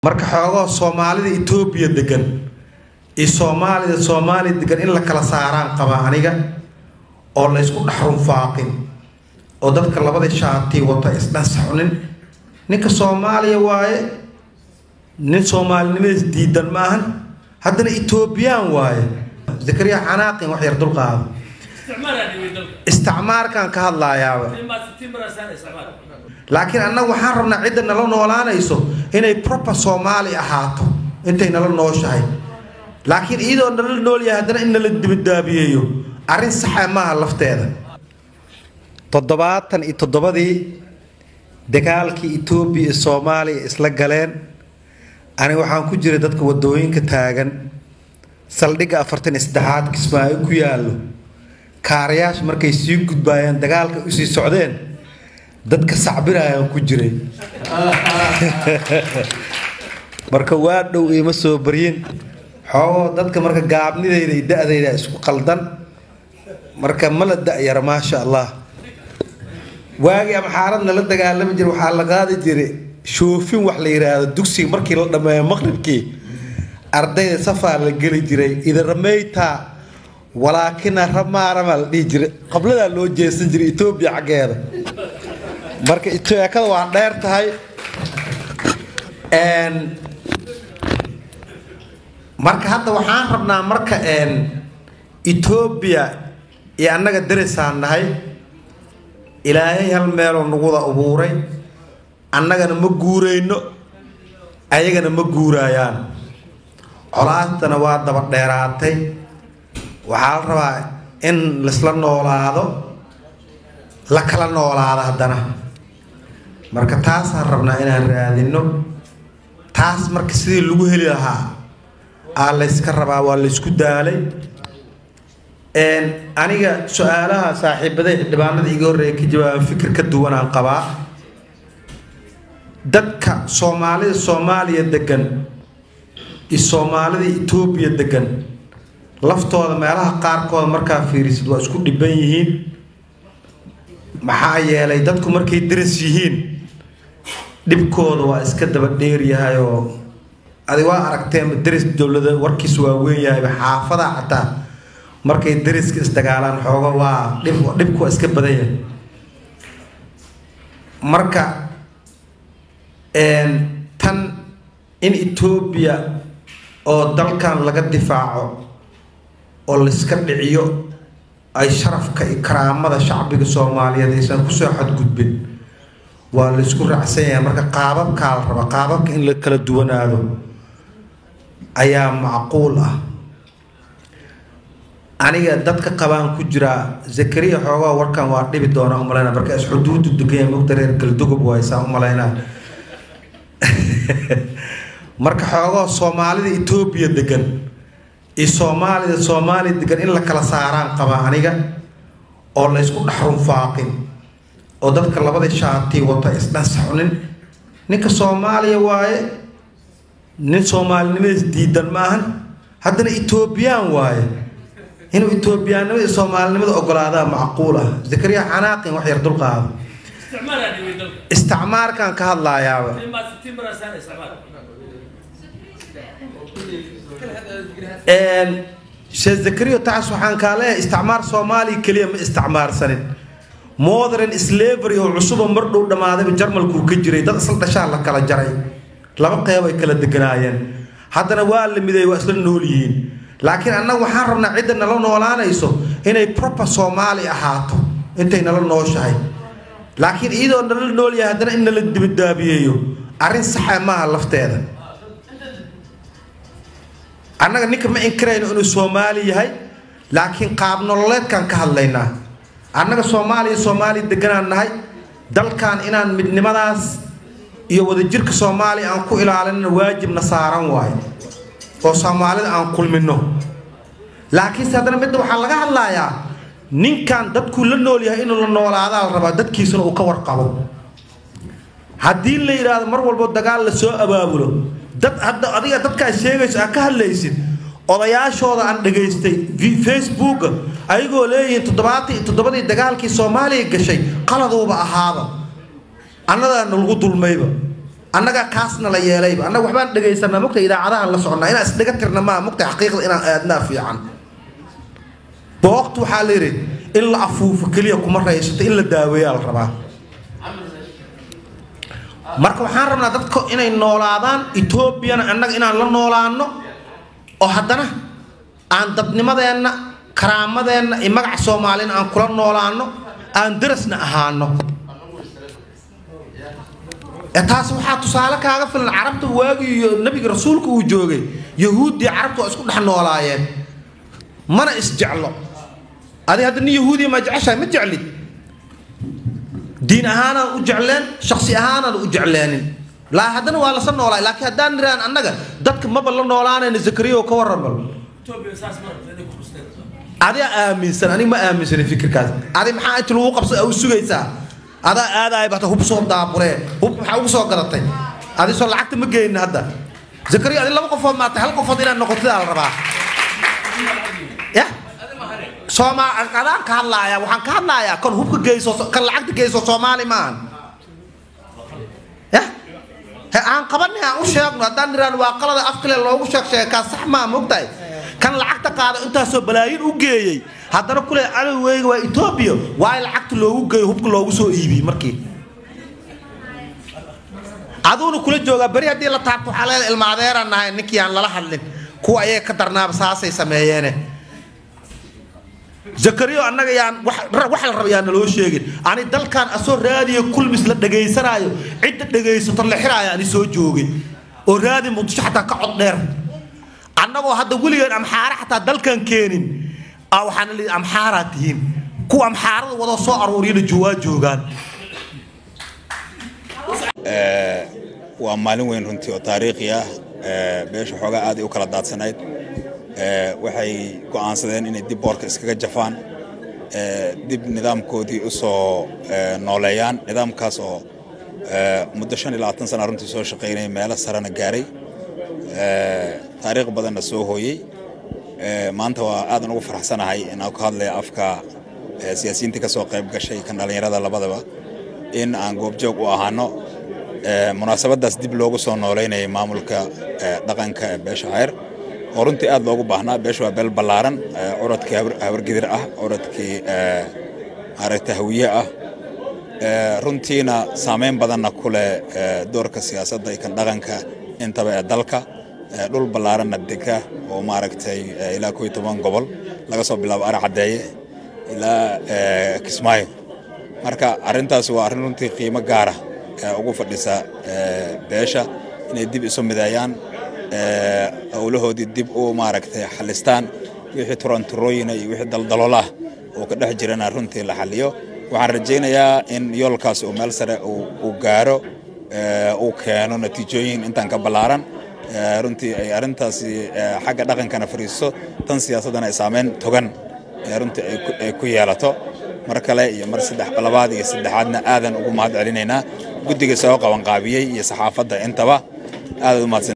marka xoogo Soomaalida Itoobiya degan iyo Soomaali degan in la kala saaraan qaba aniga oo la isku dhaxrun faaqin oo dadka labada shaati wata isdhasaxunin ninka Soomaaliya waaye nin Soomaalinimada diidan maahan haddana Itoobiyaan waaye Zakariya Xanaaqin wax yar dulqaad استعمار كان كهلا يا لكن أنا وحرمنا عدنا لو نولانا يسو هنا proper Somali أحاطه أنت هنا لو نوشاي لكن إذا نقول يا هذا إن اللي بدابيه أرين صح ما هالفت هذا تضباط تضبطي دكالك إثيوبي الصومالي إسلاجلين أنا وحنا كجري دتك ودوين كتاجن سلدك أفرتن استحاد كسماء كيالو كارياش مركي سيق بايان دجالك وسي سعودين دتك صعبنا كجري مركوات دو يمسو برين حو دتك مرك جابني ذي ده اسمه قلدن مرك ملد ده يا ما شاء الله واجي محارنا للدجال لما جرو حلقات جري شوفين وحليرة الدكسي مركي لما مغرب كي أرضي سفر للجري جري إذا رميتها ولكن رمال يجري قبل ذا لو جيس نجري إثيوبيا عجيبة مركز إثيوبيا كذا وعنديرت هاي إن مركز هذا وحاربنا مركز إن إثيوبيا يعني قدرس عن هاي إلهي هالميل ونقوض أبوري أنك نمجورينه أيك نمجورايان علاقتنا واد بديراتي waxaa la rabaa in la isla noolaado la kala noolaado hadana marka taas aan rabnaa inaan raadino taas marka sidii lagu heli lahaa la iska rabaa waa la isku daalay aniga su'aalaha saaxiibaday dhibaanada iga horeeyay ka jawaab fikir ka duwan aan qabaa dadka Soomaaliya degan iyo Soomaalida Itoobiya degan laftooda meelaha qaarkood marka fiirisid waa isku dhiban yihiin maxaa yeelay dadku markay diris yihiin dibkooda waa iska daba dheer yahay oo adiga waa aragteen diris dawladda warkiis waa weyn yahay xaafada xataa markay diriska isdagaalaan xooga waa dibku iska badan yahay marka tan in Itoobiya oo dalkan laga difaaco oo la iska dhiciyo ay sharafka ikraamada shacbiga Soomaaliyeed aysan ku soo xadgudbin waa la isku raacsan yahay marka qaababka la raba qaababka in la kala duwanaado ayaa macquul ah aniga dadka qabaan ku jira Zakariya xoogaa warkan waa dhibi doona umalayna marka is xuduudu degan mugdareer galdugob waysa umalayna marka xoogaa Soomaalida Itoobiya degan Soomaali degan in la kala saaraan qaba aniga oo la isku dhaxrun faaqin oo dadka labada shaati wata isdhasaxunin ninka Soomaaliya waaye nin Soomaalinimada diidan maahan haddana Itoobiyaan waaye inuu Itoobiyaanimada iyo Soomaalinimada ogolaada macquul ah Zakariya Xanaaqin wax yar dulqaad استعمار كان كهلا يا شيخ زكريا تعس وحن كاله استعمار صومالي كلية استعمار سنة مودرن سليفري وعصوبة مردو دما هذا بجرم الكوكجري ده أصل تشال لك على جري لا بقى يا ويكل الدقناين حتى نوال مذي وأصل النوليين لكن أنا وحرمنا عدنا لو نولانا يسو هنا proper صومالي أحاطه أنت هنا لو نوشاي لكن إذا نقول يا هذا إن اللي بدابيه أرين صح ما هالفت هذا أنا نيك ما إنكرين إنه Somali هاي لكن قابنا الله كان كهلينا أنا Somali دقنا هاي دل كان إن من نماذج يود جرك Somali أنكو إلى على واجب نصارى واحد أو Somali أنكل منه لكن سادنا بدو حلقة الله يا نين كان دت كل النول يا إنه النول هذا الربع دت كيسون وكور قبض هدين لي هذا مرة والبود دجال لسوء أبابله دت هذا أديك دت كاشيء أكهل ليسين odayaashooda شو عن دقيستي في فيسبوك أيقول لي تضبطي دجال كي Soomaaliya gashay قلدوا بقى هذا أنا ده نلقط الميبة annaga kaasna la yeelayba annaga waxbaan dhagaysanaa mugta idaacadahan la soconnaa inaan isdhaga tirna maa mugta xaqiiqda inaan aadnaa fiican booqtu waxaa la yidhi in la afuufo keliya kuma raysato in la daaweeyaa la rabaa marka waxaan rabnaa dadka inay noolaadaan Etoobiyana annaga inaan la noolaano oo haddana aan dadnimadeenna karaamadeenna iyo magaca Soomaalina aan kula noolaano aan darasna ahaano taas waxaa tusaale kaaga filan carabta waagii iyo nabiga rasuulku uu joogay yahuudi carabtu isku dhex noolaayeen mana isjeclo adi hadda yahuudi ma jeceshahay ma jeclid diin ahaana u jecleen shakhsi ahaana u jecleenin la hadana waa la san noolaay laakiin hadaan niraan annaga dadka ma bal noolaanayna zakariyo ka warrabal adi aaminsan ani ma aaminsan fikirkaas adi maxaa inta lagu qabsay oo sugaysaa ada aadaay bata hub soo daabure hub waxa ugu soo gadatay adi soo lacagta ma geeyna hadda zakariyo adi laba qof oo maanta hal qof inaan noqoto la rabaa ya Soma qadaan ka hadlaaya waxaan ka hadlaaya kan hubka geeyso kan lacagta geeyso Soomaali maan ya aan qabanay aan u sheegno hadaan niraan waa qalada afkale loogu sheegay ka sax ma mugtay kan lacagta qaado inta soo balaayin u geeyay haddana kule alweyga waa Ethiopia waa lacagta loogu geeyo hubka loogu soo iibi markii aduuna kula jooga bari hadii la taabto xaleel ilmaadeeranahay ninkii aan lala hadlin kuwa ay ka darnaab saasay sameeyeen zakariyo annaga yaan wax la rabayaan loo sheegin ani dalkan asoo raadiyo kulmis la dhageysanayo cid dhageysato la xiraaya ani soo joogay oo raadi muqdisho xataa ka cod dheer annagoo hadda waligeed amxaara xataa dalkan keenin waxaan leeyahay amxaaratiin ku amxaarada wada soo aruuriyay joogaan waa maalin weyn runtii oo taariikhi ah beesha xogaa aad u kala daadsanayd waxay go'aansadeen inay dib boorka iskaga jafaan dib nidaamkoodii u soo nooleeyaan nidaamkaas oo muddo 25 sano runtii soo shaqeynay meel sarana gaaray taariikh badan soo hooyay maanta waa aad ugu faraxsanahay in aan ka hadlay afka siyaasiyiinta ka soo qayb gashay kan dhalinyarada labadaba in aan goobjoog u ahaano munaasabadaas dib loogu soo nooleynay maamulka dhaqanka beesha Xeer oo runtii aad loogu baahnaa beesha waa beel ballaaran curadkii habargidir ah curadkii aragta hawiye ah runtiina saameyn badanna ku leh doorka siyaasadda iyo kan dhaqanka intaba ee dalka dhul ballaaranna dega oo maaragtay ilaa 12 gobol laga soo bilaabo Aracadeeye ilaa Kismaayo marka arintaas waa arin runtii qiimo gaar ah ugu fadhisa beesha inay dib isu midaayaan awlahoodii dib u maaragtay xalistaan wixii turanturooyina iyo wixii daldalola oo ka dhex jirana runtii la xaliyo waxaan rajaynayaa in yoolkaas uu meel sare uu gaaro uu keeno natiijooyin intaan ka ballaaran runtii ay arintaasi xagga dhaqankana fariiso tan siyaasadana ay saameyn togan runtii ay ku yeelato mar kale iyo mar labaad iyo saddexaadna aadan ugu mahad celinaynaa guddiga soo qaban qaabiyay iyo saxaafadda intaba aad u mahadsan